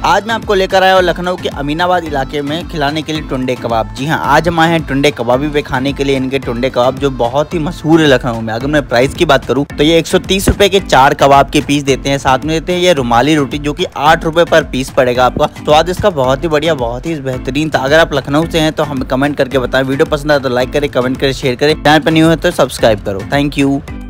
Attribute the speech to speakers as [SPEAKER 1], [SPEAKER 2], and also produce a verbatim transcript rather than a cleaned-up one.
[SPEAKER 1] आज मैं आपको लेकर आया हूँ लखनऊ के अमीनाबाद इलाके में खिलाने के लिए टुंडे कबाब। जी हाँ, आज हम आए हैं टुंडे कबाबी पे खाने के लिए इनके टुंडे कबाब, जो बहुत ही मशहूर है लखनऊ में। अगर मैं प्राइस की बात करूँ तो ये एक सौ तीस रुपए के चार कबाब के पीस देते हैं, साथ में देते हैं ये रुमाली रोटी जो कि आठ रुपए पर पीस पड़ेगा आपका। स्वाद इसका बहुत ही बढ़िया, बहुत ही बेहतरीन था। अगर आप लखनऊ से हैं तो हमें कमेंट करके बताएं। वीडियो पसंद आए तो लाइक करें, कमेंट करें, शेयर करें। चैनल पर न्यू है तो सब्सक्राइब करो। Thank you.